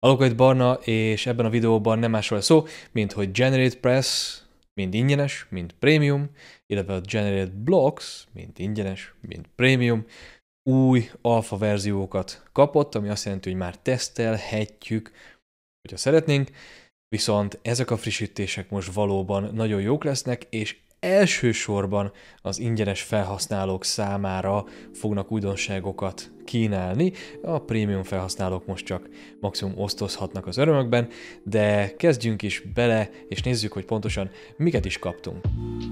Halló, itt Barna, és ebben a videóban nem másról lesz szó, mint hogy GeneratePress mind ingyenes, mind prémium, illetve a GenerateBlocks mind ingyenes, mind prémium új alfa verziókat kapott, ami azt jelenti, hogy már tesztelhetjük, hogyha szeretnénk, viszont ezek a frissítések most valóban nagyon jók lesznek, és elsősorban az ingyenes felhasználók számára fognak újdonságokat kínálni. A prémium felhasználók most csak maximum osztozhatnak az örömökben, de kezdjünk is bele, és nézzük, hogy pontosan miket is kaptunk.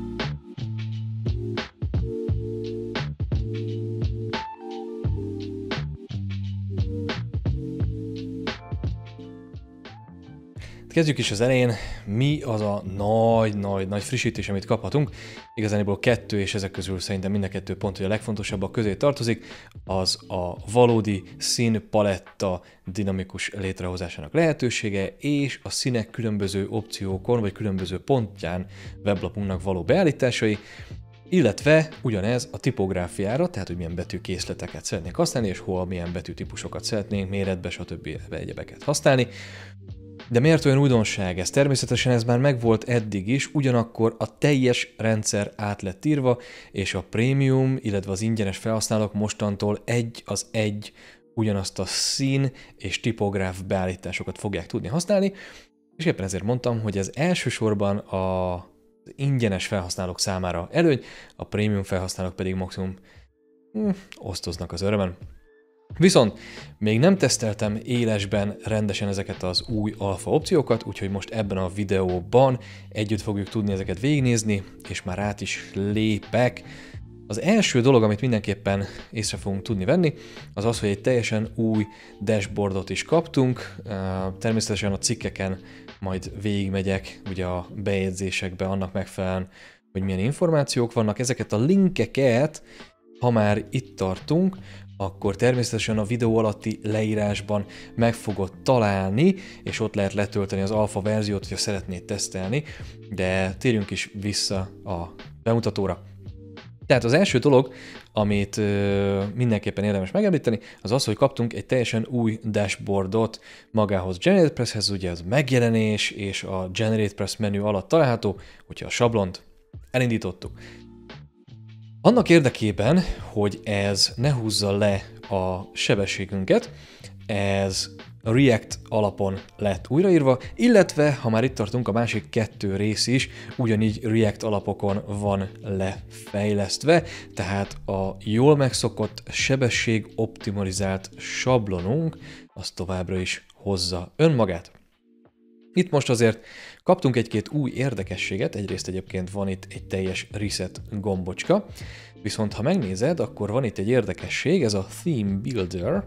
Kezdjük is az elején, mi az a nagy frissítés, amit kaphatunk. Igazából kettő, és ezek közül szerintem mind a kettő pont, hogy a legfontosabbak közé tartozik, az a valódi színpaletta dinamikus létrehozásának lehetősége, és a színek különböző opciókon, vagy különböző pontján weblapunknak való beállításai, illetve ugyanez a tipográfiára, tehát hogy milyen betűkészleteket szeretnénk használni, és hol milyen betűtípusokat szeretnénk méretbe, stb. Egyebeket használni. De miért olyan újdonság ez? Természetesen ez már megvolt eddig is, ugyanakkor a teljes rendszer át lett írva, és a prémium, illetve az ingyenes felhasználók mostantól egy ugyanazt a szín és tipográf beállításokat fogják tudni használni, és éppen ezért mondtam, hogy ez elsősorban az ingyenes felhasználók számára előny, a prémium felhasználók pedig maximum osztoznak az örömön. Viszont még nem teszteltem élesben rendesen ezeket az új alfa opciókat, úgyhogy most ebben a videóban együtt fogjuk tudni ezeket végignézni, és már át is lépek. Az első dolog, amit mindenképpen észre fogunk tudni venni, az az, hogy egy teljesen új dashboardot is kaptunk. Természetesen a cikkeken majd végigmegyek ugye a bejegyzésekbe annak megfelelően, hogy milyen információk vannak. Ezeket a linkeket, ha már itt tartunk, akkor természetesen a videó alatti leírásban meg fogod találni, és ott lehet letölteni az alfa verziót, hogyha szeretnéd tesztelni, de térjünk is vissza a bemutatóra. Tehát az első dolog, amit mindenképpen érdemes megemlíteni, az az, hogy kaptunk egy teljesen új dashboardot magához GeneratePresshez, ugye az megjelenés és a GeneratePress menü alatt található, hogyha a sablont elindítottuk. Annak érdekében, hogy ez ne húzza le a sebességünket, ez React alapon lett újraírva, illetve, ha már itt tartunk, a másik kettő rész is ugyanígy React alapokon van lefejlesztve, tehát a jól megszokott sebesség optimalizált sablonunk az továbbra is hozza önmagát. Itt most azért kaptunk egy-két új érdekességet, egyrészt egyébként van itt egy teljes reset gombocska, viszont ha megnézed, akkor van itt egy érdekesség, ez a Theme Builder.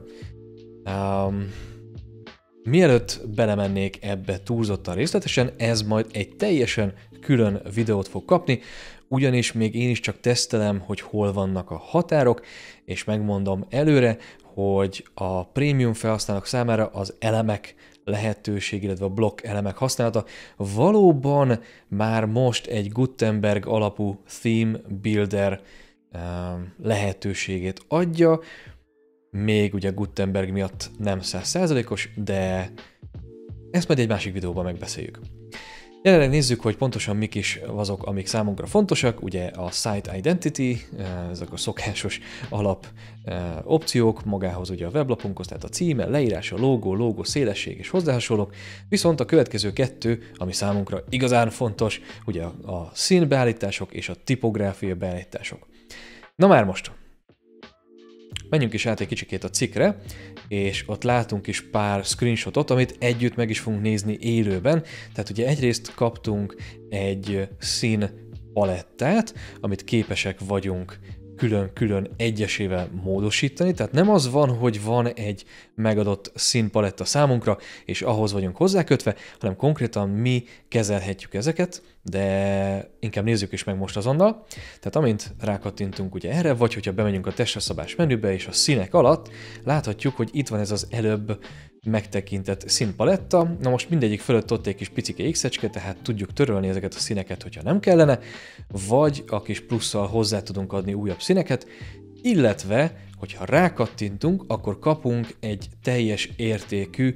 Mielőtt belemennék ebbe túlzottan részletesen, ez majd egy teljesen külön videót fog kapni, ugyanis még én is csak tesztelem, hogy hol vannak a határok, és megmondom előre, hogy a prémium felhasználók számára az elemek lehetőség, illetve a blokk elemek használata valóban már most egy Gutenberg alapú Theme Builder lehetőségét adja, még ugye Gutenberg miatt nem 100%-os, de ezt majd egy másik videóban megbeszéljük. Jelenleg nézzük, hogy pontosan mik is azok, amik számunkra fontosak. Ugye a Site Identity, ezek a szokásos alap opciók magához ugye a weblapunkhoz, tehát a címe, leírása, logó szélesség és hozzá hasonlók. Viszont a következő kettő, ami számunkra igazán fontos, ugye a színbeállítások és a tipográfia beállítások. Na már most! Menjünk is át egy kicsikét a cikkre, és ott látunk is pár screenshotot, amit együtt meg is fogunk nézni élőben. Tehát ugye egyrészt kaptunk egy szín palettát, amit képesek vagyunk külön-külön egyesével módosítani, tehát nem az van, hogy van egy megadott színpaletta számunkra, és ahhoz vagyunk hozzákötve, hanem konkrétan mi kezelhetjük ezeket, de inkább nézzük is meg most azonnal. Tehát amint rákattintunk ugye erre, vagy hogyha bemegyünk a testre-szabás menübe, és a színek alatt láthatjuk, hogy itt van ez az előbb megtekintett színpaletta. Na most mindegyik fölött ott egy kis picike X-ecske, tehát tudjuk törölni ezeket a színeket, hogyha nem kellene, vagy a kis plusszal hozzá tudunk adni újabb színeket, illetve, hogyha rákattintunk, akkor kapunk egy teljes értékű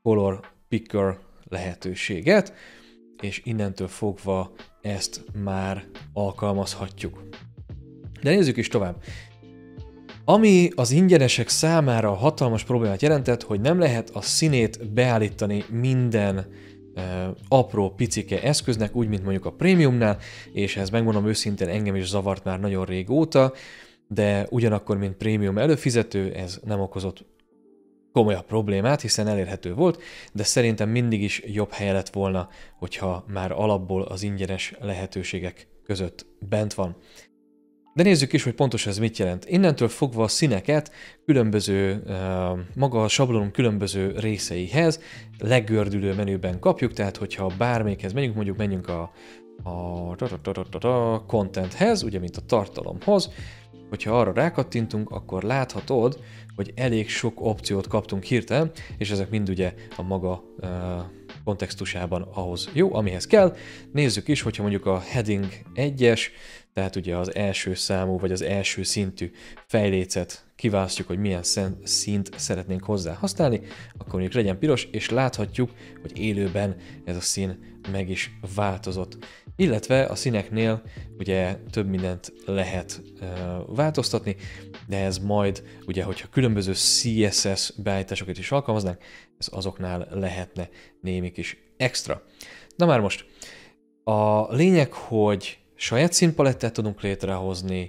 Color Picker lehetőséget, és innentől fogva ezt már alkalmazhatjuk. De nézzük is tovább. Ami az ingyenesek számára hatalmas problémát jelentett, hogy nem lehet a színét beállítani minden apró picike eszköznek, úgy, mint mondjuk a prémiumnál, és ez megmondom őszintén engem is zavart már nagyon régóta, de ugyanakkor, mint prémium előfizető, ez nem okozott komolyabb problémát, hiszen elérhető volt, de szerintem mindig is jobb helye lett volna, hogyha már alapból az ingyenes lehetőségek között bent van. De nézzük is, hogy pontosan ez mit jelent. Innentől fogva a színeket különböző, maga a sablonunk különböző részeihez legördülő menüben kapjuk, tehát hogyha bármelyikhez megyünk, menjünk a contenthez, ugye mint a tartalomhoz, hogyha arra rákattintunk, akkor láthatod, hogy elég sok opciót kaptunk hirtelen, és ezek mind ugye a maga kontextusában ahhoz jó, amihez kell. Nézzük is, hogyha mondjuk a heading 1-es, tehát ugye az első számú vagy az első szintű fejlécet kiválasztjuk, hogy milyen színt szeretnénk hozzá használni, akkor mondjuk legyen piros, és láthatjuk, hogy élőben ez a szín meg is változott. Illetve a színeknél ugye több mindent lehet változtatni, de ez majd ugye, hogyha különböző CSS beállításokat is alkalmaznánk, ez azoknál lehetne némi kis extra. Na már most, a lényeg, hogy saját színpalettát tudunk létrehozni,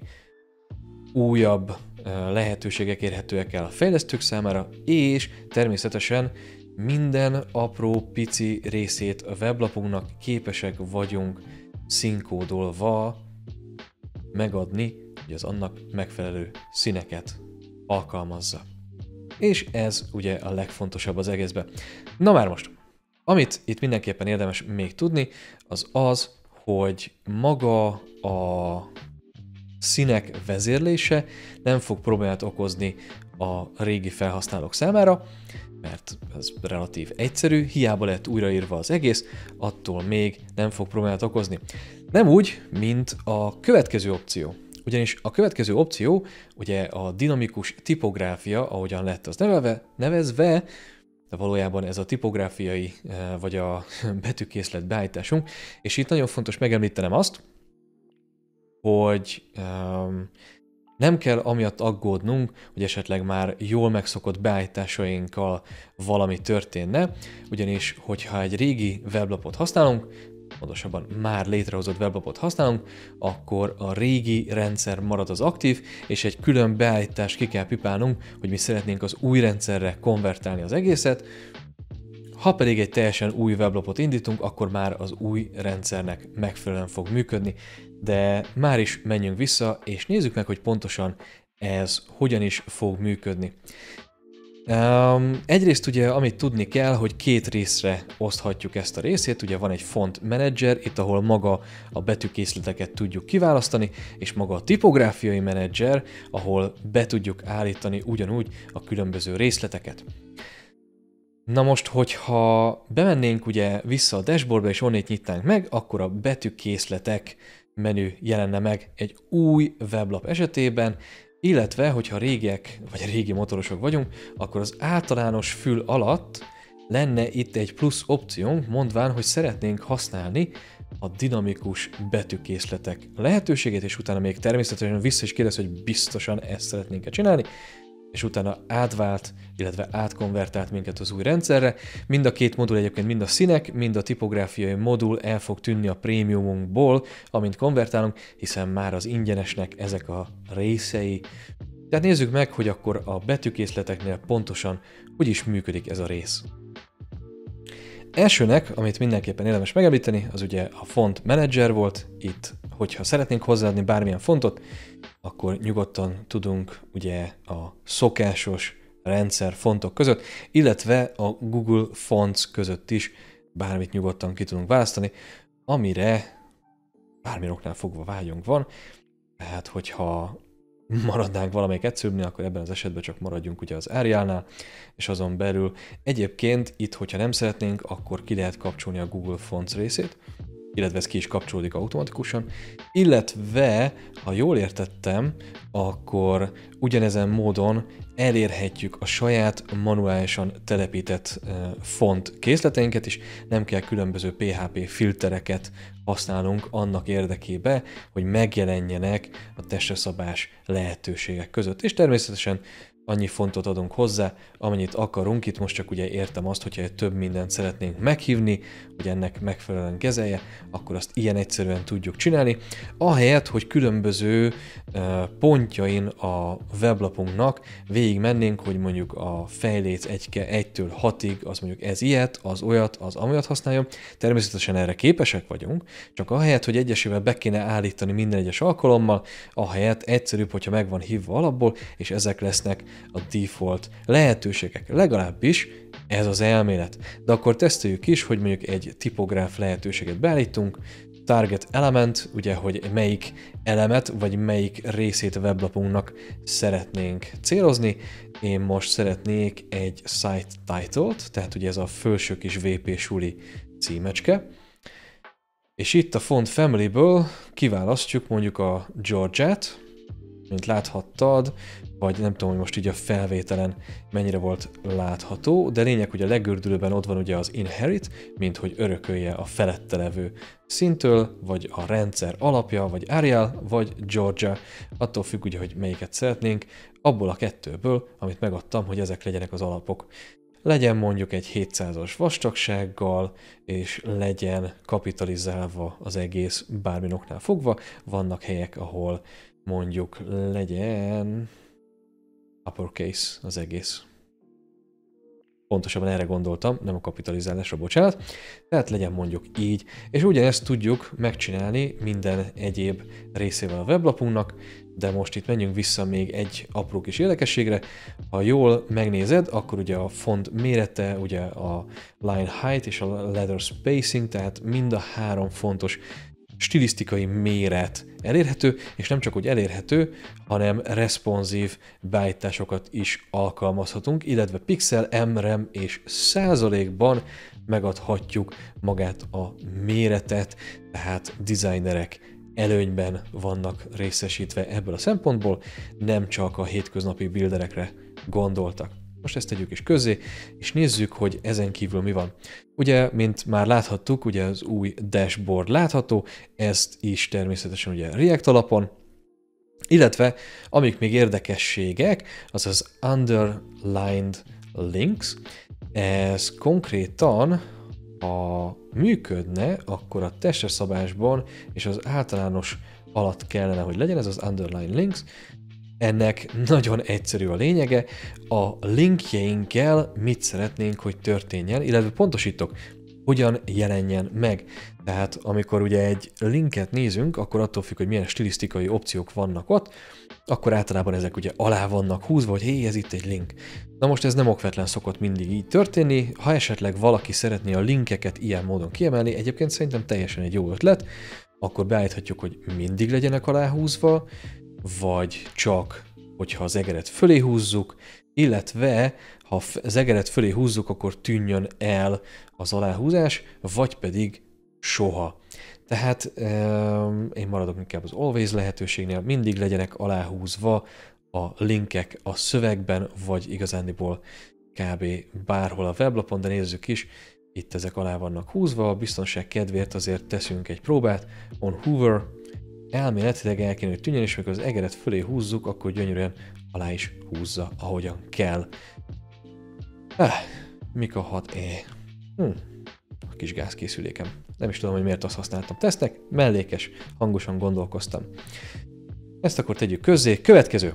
újabb lehetőségek érhetőek el a fejlesztők számára, és természetesen minden apró pici részét a weblapunknak képesek vagyunk színkódolva megadni, hogy az annak megfelelő színeket alkalmazza. És ez ugye a legfontosabb az egészben. Na már most, amit itt mindenképpen érdemes még tudni, az az, hogy maga a színek vezérlése nem fog problémát okozni a régi felhasználók számára, mert ez relatív egyszerű, hiába lett újraírva az egész, attól még nem fog problémát okozni. Nem úgy, mint a következő opció. Ugyanis a következő opció, ugye a dinamikus tipográfia, ahogyan lett az nevezve, de valójában ez a tipográfiai vagy a betűkészlet beállításunk, és itt nagyon fontos megemlítenem azt, hogy nem kell amiatt aggódnunk, hogy esetleg már jól megszokott beállításainkkal valami történne, ugyanis hogyha egy régi weblapot használunk, pontosabban már létrehozott weblapot használunk, akkor a régi rendszer marad az aktív, és egy külön beállítást ki kell pipálnunk, hogy mi szeretnénk az új rendszerre konvertálni az egészet. Ha pedig egy teljesen új weblapot indítunk, akkor már az új rendszernek megfelelően fog működni, de már is menjünk vissza, és nézzük meg, hogy pontosan ez hogyan is fog működni. Egyrészt ugye, amit tudni kell, hogy két részre oszthatjuk ezt a részét, ugye van egy font menedzser, itt ahol maga a betűkészleteket tudjuk kiválasztani, és maga a tipográfiai menedzser, ahol be tudjuk állítani ugyanúgy a különböző részleteket. Na most, hogyha bemennénk ugye vissza a dashboardba és onnét nyitnánk meg, akkor a betűkészletek menü jelenne meg egy új weblap esetében, illetve, hogyha régiek, vagy régi motorosok vagyunk, akkor az általános fül alatt lenne itt egy plusz opciónk, mondván, hogy szeretnénk használni a dinamikus betűkészletek lehetőségét, és utána még természetesen vissza is kérdez, hogy biztosan ezt szeretnénk-e csinálni, és utána átvált, illetve átkonvertált minket az új rendszerre. Mind a két modul egyébként, mind a színek, mind a tipográfiai modul el fog tűnni a prémiumunkból, amint konvertálunk, hiszen már az ingyenesnek ezek a részei. Tehát nézzük meg, hogy akkor a betűkészleteknél pontosan hogy is működik ez a rész. Elsőnek, amit mindenképpen érdemes megemlíteni, az ugye a font menedzser volt. Itt, hogyha szeretnénk hozzáadni bármilyen fontot, akkor nyugodtan tudunk ugye a szokásos rendszer fontok között, illetve a Google Fonts között is bármit nyugodtan ki tudunk választani, amire bármilyen oknál fogva vágyunk van. Tehát, hogyha maradnánk valamelyik egyszerűbbnél, akkor ebben az esetben csak maradjunk ugye az Arialnál, és azon belül egyébként itt, hogyha nem szeretnénk, akkor ki lehet kapcsolni a Google Fonts részét, illetve ez ki is kapcsolódik automatikusan, illetve, ha jól értettem, akkor ugyanezen módon elérhetjük a saját manuálisan telepített font készleteinket is, nem kell különböző PHP filtereket használnunk annak érdekébe, hogy megjelenjenek a testre szabás lehetőségek között. És természetesen annyi fontot adunk hozzá, amennyit akarunk. Itt most csak ugye értem azt, hogyha több mindent szeretnénk meghívni, hogy ennek megfelelően kezelje, akkor azt ilyen egyszerűen tudjuk csinálni. Ahelyett, hogy különböző pontjain a weblapunknak végig mennénk, hogy mondjuk a fejléc 1-től 6-ig, az mondjuk ez ilyet, az olyat, az amolyat használjon. Természetesen erre képesek vagyunk, csak ahelyett, hogy egyesével be kéne állítani minden egyes alkalommal, ahelyett egyszerűbb, hogyha meg van hívva alapból, és ezek lesznek a default lehetőségek. Legalábbis ez az elmélet. De akkor teszteljük is, hogy mondjuk egy tipográf lehetőséget beállítunk, target element, ugye, hogy melyik elemet, vagy melyik részét a weblapunknak szeretnénk célozni. Én most szeretnék egy site title-t, tehát ugye ez a felső kis VP suli címecske. És itt a font family-ből kiválasztjuk mondjuk a Georgia-t, mint láthattad, vagy nem tudom, hogy most így a felvételen mennyire volt látható, de lényeg, hogy a legördülőben ott van ugye az inherit, mint hogy örökölje a felette levő szintől, vagy a rendszer alapja, vagy Arial, vagy Georgia, attól függ ugye, hogy melyiket szeretnénk, abból a kettőből, amit megadtam, hogy ezek legyenek az alapok. Legyen mondjuk egy 700-as vastagsággal, és legyen kapitalizálva az egész bármi oknál fogva. Vannak helyek, ahol mondjuk legyen uppercase az egész. Pontosabban erre gondoltam, nem a kapitalizálásra, bocsánat. Tehát legyen mondjuk így, és ugyanezt tudjuk megcsinálni minden egyéb részével a weblapunknak, de most itt menjünk vissza még egy apró kis érdekességre. Ha jól megnézed, akkor ugye a font mérete, ugye a line height és a letter spacing, tehát mind a három fontos stilisztikai méret elérhető, és nem csak hogy elérhető, hanem responsív beállításokat is alkalmazhatunk, illetve pixel, MREM és százalékban megadhatjuk magát a méretet, tehát designerek előnyben vannak részesítve ebből a szempontból, nem csak a hétköznapi builderekre gondoltak. Most ezt tegyük is közzé, és nézzük, hogy ezen kívül mi van. Ugye, mint már láthattuk, ugye az új dashboard látható, ezt is természetesen ugye React alapon, illetve amik még érdekességek, az az underlined links, ez konkrétan, ha működne, akkor a testre szabásban és az általános alatt kellene, hogy legyen ez az underline links. Ennek nagyon egyszerű a lényege, a linkjeinkkel mit szeretnénk, hogy történjen, illetve pontosítok, hogyan jelenjen meg. Tehát amikor ugye egy linket nézünk, akkor attól függ, hogy milyen stilisztikai opciók vannak ott, akkor általában ezek ugye alá vannak húzva, hogy hé, ez itt egy link. Na most ez nem okvetlen szokott mindig így történni, ha esetleg valaki szeretné a linkeket ilyen módon kiemelni, egyébként szerintem teljesen egy jó ötlet, akkor beállíthatjuk, hogy mindig legyenek aláhúzva, vagy csak, hogyha az egeret fölé húzzuk, illetve ha az egeret fölé húzzuk, akkor tűnjön el az aláhúzás, vagy pedig soha. Tehát én maradok inkább az always lehetőségnél, mindig legyenek aláhúzva a linkek a szövegben, vagy igazándiból kb. Bárhol a weblapon, de nézzük is, itt ezek alá vannak húzva, a biztonság kedvéért azért teszünk egy próbát, on hover, elméletileg el kéne, hogy tűnjön, és amikor az egeret fölé húzzuk, akkor gyönyörűen alá is húzza, ahogyan kell. Mik a 6E? A kis gázkészülékem. Nem is tudom, hogy miért azt használtam tesznek, mellékes, hangosan gondolkoztam. Ezt akkor tegyük közzé. Következő.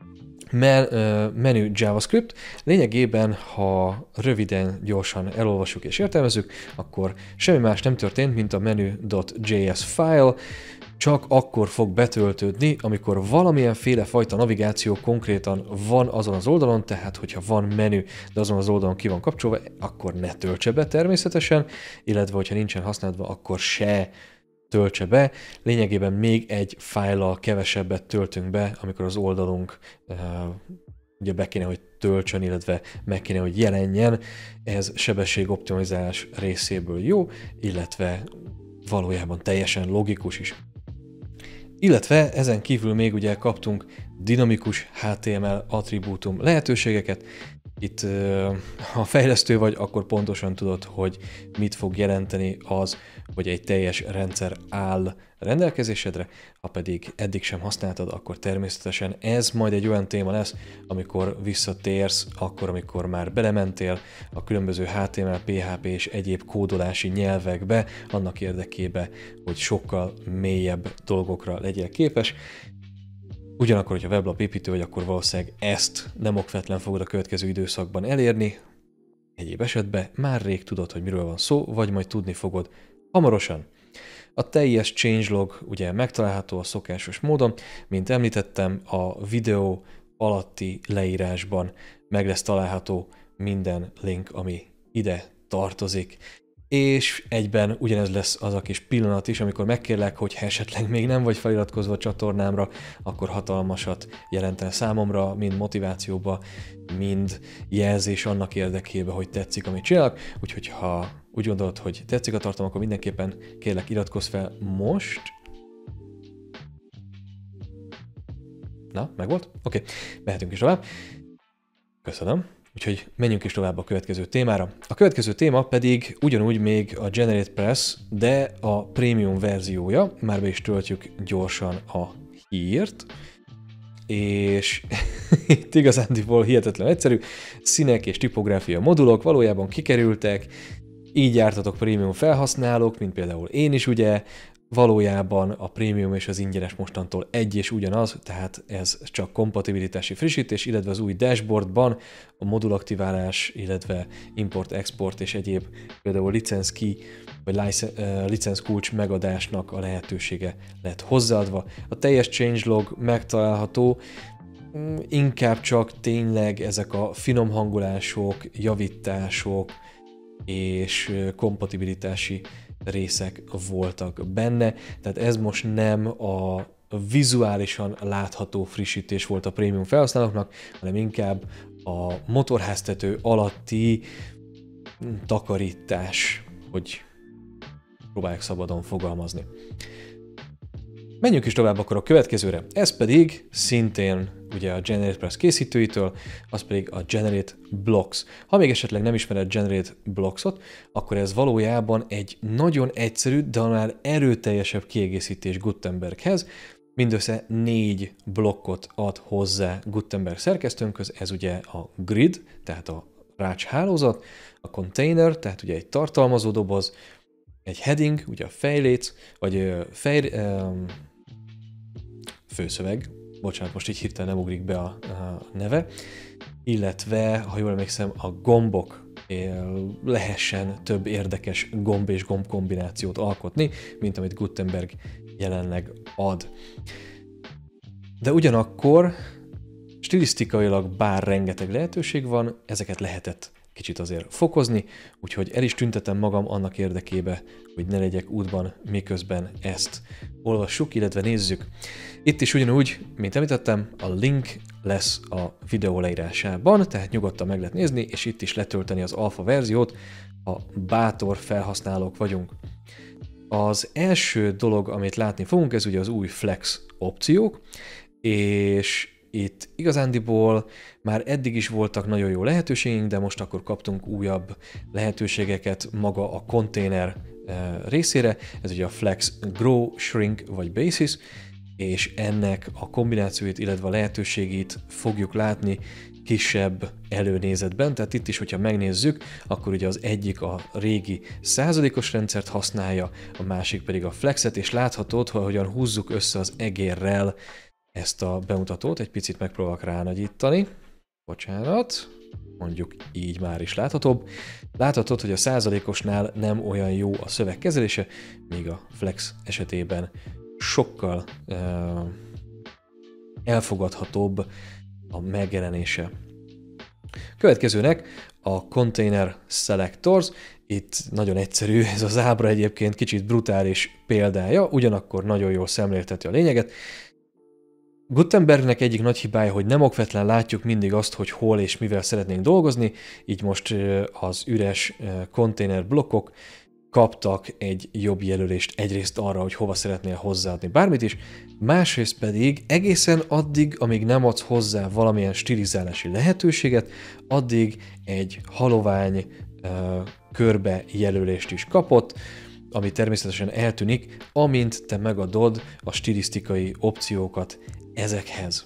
Menü JavaScript. Lényegében, ha röviden, gyorsan elolvassuk és értelmezzük, akkor semmi más nem történt, mint a menu.js file, csak akkor fog betöltődni, amikor valamilyen fajta navigáció konkrétan van azon az oldalon, tehát hogyha van menü, de azon az oldalon ki van kapcsolva, akkor ne töltse be természetesen, illetve hogyha nincsen használva, akkor se töltse be. Lényegében még egy fájllal kevesebbet töltünk be, amikor az oldalunk ugye be kéne, hogy töltsön, illetve meg kéne, hogy jelenjen. Ez sebességoptimalizálás részéből jó, illetve valójában teljesen logikus is. Illetve ezen kívül még ugye kaptunk dinamikus HTML attribútum lehetőségeket. Itt ha fejlesztő vagy, akkor pontosan tudod, hogy mit fog jelenteni az, hogy egy teljes rendszer áll rendelkezésedre, ha pedig eddig sem használtad, akkor természetesen ez majd egy olyan téma lesz, amikor visszatérsz, akkor, amikor már belementél a különböző HTML, PHP és egyéb kódolási nyelvekbe, annak érdekében, hogy sokkal mélyebb dolgokra legyél képes. Ugyanakkor, hogyha weblap építő vagy, akkor valószínűleg ezt nem okvetlen fogod a következő időszakban elérni. Egyéb esetben már rég tudod, hogy miről van szó, vagy majd tudni fogod hamarosan. A teljes changelog ugye megtalálható a szokásos módon, mint említettem, a videó alatti leírásban meg lesz található minden link, ami ide tartozik. És egyben ugyanez lesz az a kis pillanat is, amikor megkérlek, hogy ha esetleg még nem vagy feliratkozva a csatornámra, akkor hatalmasat jelentene számomra, mind motivációba, mind jelzés annak érdekében, hogy tetszik, amit csinálok. Úgyhogy ha úgy gondolod, hogy tetszik a tartalom, akkor mindenképpen kérlek, iratkozz fel most. Na, megvolt? Oké, mehetünk is tovább. Köszönöm. Úgyhogy menjünk is tovább a következő témára. A következő téma pedig ugyanúgy még a GeneratePress, de a prémium verziója. Már be is töltjük gyorsan a hírt. És itt igazándiból hihetetlen egyszerű. Színek és tipográfia modulok valójában kikerültek. Így jártatok prémium felhasználók, mint például én is ugye. Valójában a prémium és az ingyenes mostantól egy és ugyanaz, tehát ez csak kompatibilitási frissítés, illetve az új dashboardban a modulaktiválás, illetve import-export és egyéb például licenc key vagy licenc kulcs megadásnak a lehetősége lett hozzáadva. A teljes changelog megtalálható, inkább csak tényleg ezek a finom hangolások, javítások és kompatibilitási részek voltak benne, tehát ez most nem a vizuálisan látható frissítés volt a prémium felhasználóknak, hanem inkább a motorháztető alatti takarítás, hogy próbálják szabadon fogalmazni. Menjünk is tovább akkor a következőre, ez pedig szintén ugye a GeneratePress készítőitől, az pedig a Generate Blocks. Ha még esetleg nem ismered Generate Blocks-ot, akkor ez valójában egy nagyon egyszerű, de annál erőteljesebb kiegészítés Gutenberghez. Mindössze 4 blokkot ad hozzá Gutenberg szerkesztőnkhöz, ez ugye a grid, tehát a rácshálózat, a container, tehát ugye egy tartalmazó doboz, egy heading, ugye a fejléc, vagy főszöveg, bocsánat, most így hirtelen nem ugrik be a neve, illetve, ha jól emlékszem, a gombok lehessen több érdekes gomb és gomb kombinációt alkotni, mint amit Gutenberg jelenleg ad. De ugyanakkor stilisztikailag bár rengeteg lehetőség van, ezeket lehetett kicsit azért fokozni, úgyhogy el is tüntetem magam annak érdekébe, hogy ne legyek útban, miközben ezt olvassuk, illetve nézzük. Itt is ugyanúgy, mint említettem, a link lesz a videó leírásában, tehát nyugodtan meg lehet nézni, és itt is letölteni az alfa verziót, ha bátor felhasználók vagyunk. Az első dolog, amit látni fogunk, ez ugye az új flex opciók, és itt igazándiból már eddig is voltak nagyon jó lehetőségünk, de most akkor kaptunk újabb lehetőségeket maga a container részére. Ez ugye a Flex Grow, Shrink vagy Basis, és ennek a kombinációit, illetve a lehetőségét fogjuk látni kisebb előnézetben. Tehát itt is, hogyha megnézzük, akkor ugye az egyik a régi százalékos rendszert használja, a másik pedig a flexet, és láthatod, hogy hogyan húzzuk össze az egérrel ezt a bemutatót. Egy picit megpróbálok ránagyítani. Bocsánat, mondjuk így már is láthatóbb. Láthatod, hogy a százalékosnál nem olyan jó a szövegkezelése, míg a flex esetében sokkal elfogadhatóbb a megjelenése. Következőnek a Container Selectors. Itt nagyon egyszerű, ez az ábra egyébként kicsit brutális példája, ugyanakkor nagyon jól szemlélteti a lényeget. Gutenbergnek egyik nagy hibája, hogy nem okvetlen látjuk mindig azt, hogy hol és mivel szeretnénk dolgozni, így most az üres container blokkok kaptak egy jobb jelölést egyrészt arra, hogy hova szeretnél hozzáadni bármit is, másrészt pedig egészen addig, amíg nem adsz hozzá valamilyen stilizálási lehetőséget, addig egy halovány körbe jelölést is kapott, ami természetesen eltűnik, amint te megadod a stilisztikai opciókat ezekhez.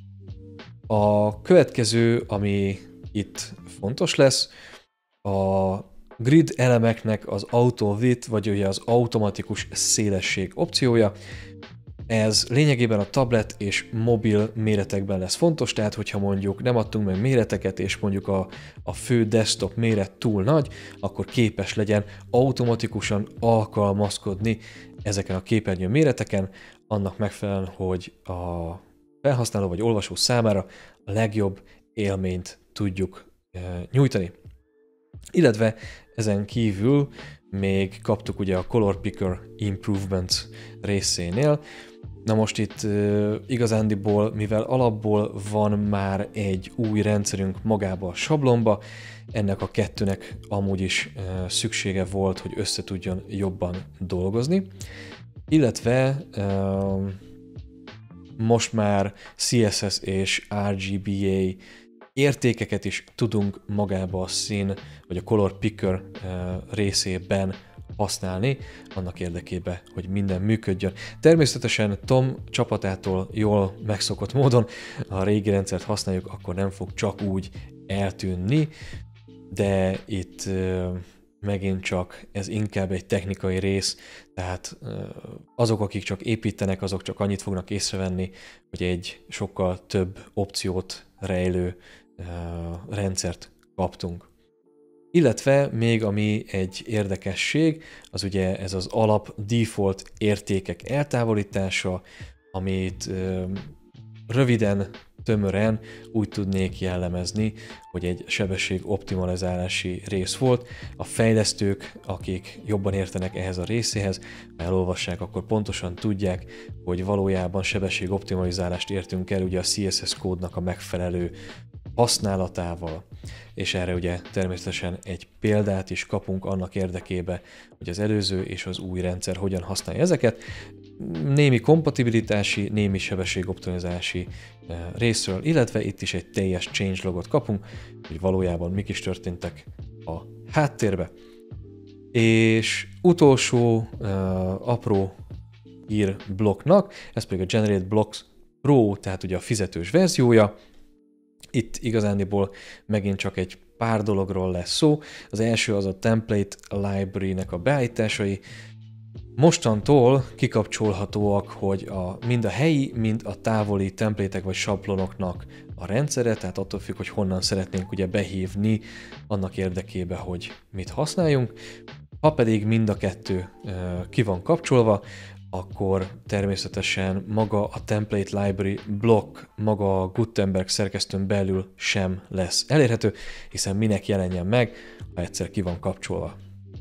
A következő, ami itt fontos lesz, a grid elemeknek az auto width, vagy ugye az automatikus szélesség opciója. Ez lényegében a tablet és mobil méretekben lesz fontos, tehát hogyha mondjuk nem adtunk meg méreteket, és mondjuk a fő desktop méret túl nagy, akkor képes legyen automatikusan alkalmazkodni ezeken a képernyő méreteken, annak megfelelően, hogy a felhasználó vagy olvasó számára a legjobb élményt tudjuk nyújtani. Illetve ezen kívül még kaptuk ugye a Color Picker Improvements részénél. Na most itt igazándiból, mivel alapból van már egy új rendszerünk magába a sablonba, ennek a kettőnek amúgy is szüksége volt, hogy össze tudjon jobban dolgozni. Illetve most már CSS és RGBA értékeket is tudunk magába a szín, vagy a Color Picker részében használni, annak érdekében, hogy minden működjön. Természetesen Tom csapatától jól megszokott módon, ha a régi rendszert használjuk, akkor nem fog csak úgy eltűnni, de itt megint csak ez inkább egy technikai rész, tehát azok, akik csak építenek, azok csak annyit fognak észrevenni, hogy egy sokkal több opciót rejlő rendszert kaptunk. Illetve még ami egy érdekesség, az ugye ez az alap default értékek eltávolítása, amit röviden, tömören úgy tudnék jellemezni, hogy egy sebesség optimalizálási rész volt. A fejlesztők, akik jobban értenek ehhez a részéhez, ha elolvassák, akkor pontosan tudják, hogy valójában sebesség optimalizálást értünk el ugye a CSS kódnak a megfelelő használatával. És erre ugye természetesen egy példát is kapunk annak érdekébe, hogy az előző és az új rendszer hogyan használja ezeket. Némi kompatibilitási, némi sebességoptimizálási részről, illetve itt is egy teljes changelogot kapunk, hogy valójában mik is történtek a háttérbe. És utolsó apró blokknak, ez pedig a Generate Blocks Pro, tehát ugye a fizetős verziója. Itt igazándiból megint csak egy pár dologról lesz szó. Az első az a Template Library-nek a beállításai. Mostantól kikapcsolhatóak, hogy mind a helyi, mind a távoli templatek vagy sablonoknak a rendszere, tehát attól függ, hogy honnan szeretnénk ugye behívni annak érdekében, hogy mit használjunk. Ha pedig mind a kettő ki van kapcsolva, akkor természetesen maga a Template Library blokk, maga a Gutenberg szerkesztőn belül sem lesz elérhető, hiszen minek jelenjen meg, ha egyszer ki van kapcsolva.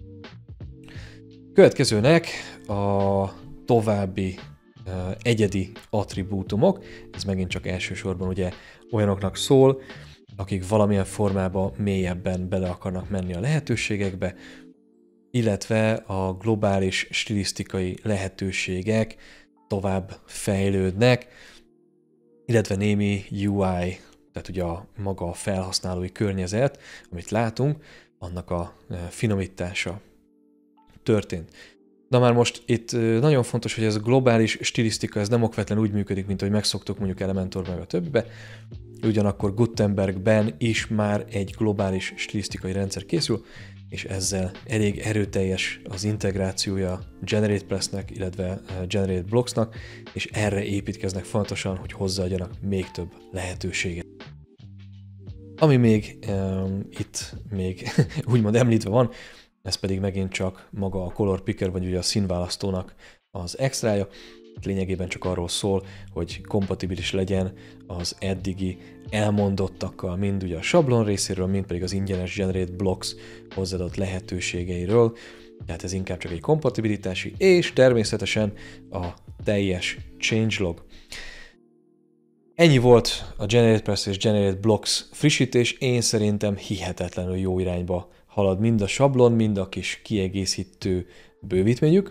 Következőnek a további egyedi attribútumok, ez megint csak elsősorban ugye olyanoknak szól, akik valamilyen formában mélyebben bele akarnak menni a lehetőségekbe, illetve a globális stilisztikai lehetőségek tovább fejlődnek, illetve némi UI, tehát ugye maga a felhasználói környezet, amit látunk, annak a finomítása történt. Na már most itt nagyon fontos, hogy ez a globális stilisztika, ez nem okvetlen úgy működik, mint ahogy megszoktuk mondjuk Elementor meg a többibe, ugyanakkor Gutenbergben is már egy globális stilisztikai rendszer készül, és ezzel elég erőteljes az integrációja GeneratePress-nek, illetve GenerateBlocks-nak, és erre építkeznek fontosan, hogy hozzáadjanak még több lehetőséget. Ami még itt még úgymond említve van, ez pedig megint csak maga a Color Picker, vagy ugye a színválasztónak az extrája. Lényegében csak arról szól, hogy kompatibilis legyen az eddigi elmondottakkal, mind ugye a sablon részéről, mind pedig az ingyenes GenerateBlocks hozzáadott lehetőségeiről. Tehát ez inkább csak egy kompatibilitási, és természetesen a teljes changelog. Ennyi volt a GeneratePress és GenerateBlocks frissítés, én szerintem hihetetlenül jó irányba halad mind a sablon, mind a kis kiegészítő bővítményük.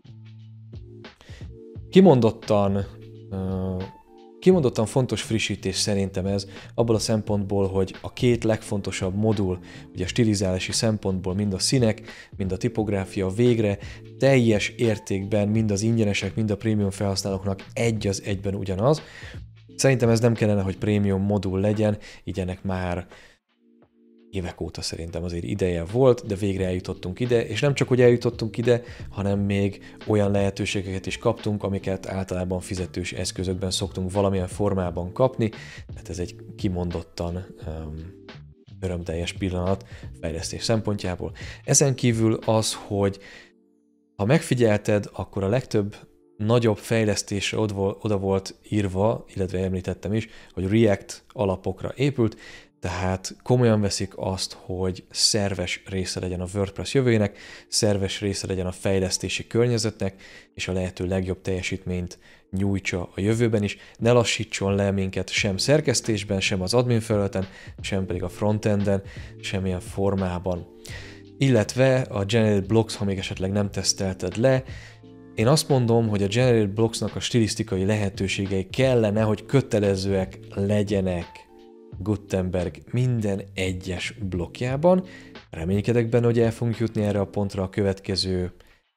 Kimondottan fontos frissítés szerintem ez, abból a szempontból, hogy a két legfontosabb modul, ugye a stilizálási szempontból mind a színek, mind a tipográfia végre teljes értékben mind az ingyenesek, mind a prémium felhasználóknak egy az egyben ugyanaz. Szerintem ez nem kellene, hogy prémium modul legyen, így ennek már évek óta szerintem azért ideje volt, de végre eljutottunk ide, és nem csak, hogy eljutottunk ide, hanem még olyan lehetőségeket is kaptunk, amiket általában fizetős eszközökben szoktunk valamilyen formában kapni, tehát ez egy kimondottan örömteljes pillanat fejlesztés szempontjából. Ezen kívül az, hogy ha megfigyelted, akkor a legtöbb nagyobb fejlesztésre oda volt írva, illetve említettem is, hogy React alapokra épült, tehát komolyan veszik azt, hogy szerves része legyen a WordPress jövőjének, szerves része legyen a fejlesztési környezetnek, és a lehető legjobb teljesítményt nyújtsa a jövőben is. Ne lassítson le minket sem szerkesztésben, sem az admin felületen, sem pedig a frontenden, semmilyen formában. Illetve a Generate Blocks, ha még esetleg nem tesztelted le, én azt mondom, hogy a Generate Blocksnak a stilisztikai lehetőségei kellene, hogy kötelezőek legyenek Gutenberg minden egyes blokkjában. Reménykedek benne, hogy el fogunk jutni erre a pontra a következő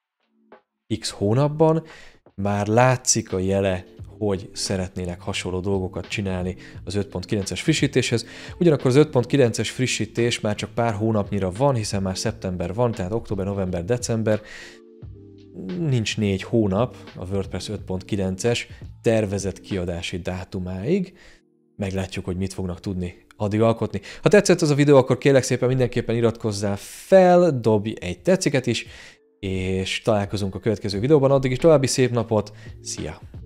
x hónapban. Már látszik a jele, hogy szeretnének hasonló dolgokat csinálni az 5.9-es frissítéshez. Ugyanakkor az 5.9-es frissítés már csak pár hónapnyira van, hiszen már szeptember van, tehát október, november, december. Nincs 4 hónap a WordPress 5.9-es tervezett kiadási dátumáig. Meglátjuk, hogy mit fognak tudni addig alkotni. Ha tetszett ez a videó, akkor kérlek szépen mindenképpen iratkozzál fel, dobj egy tetsziket is, és találkozunk a következő videóban. Addig is további szép napot, szia!